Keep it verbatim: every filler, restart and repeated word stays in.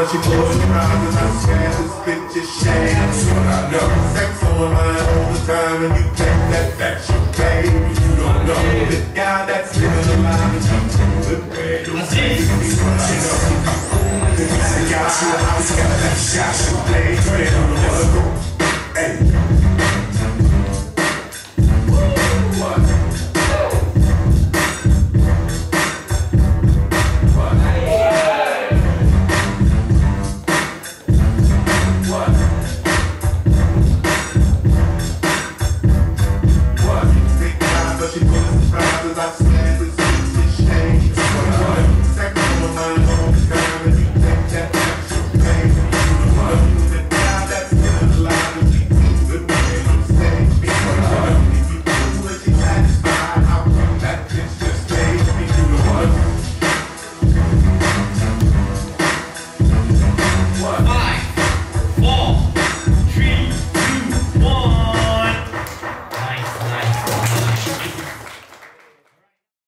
she goes around and I'm scared to spit your shame. That's what I know. Sex on my mind all the time and you think that that's your baby. You don't know the guy that's living the life is up to the bed. Don't say me what I know. I got you a house, got that shot.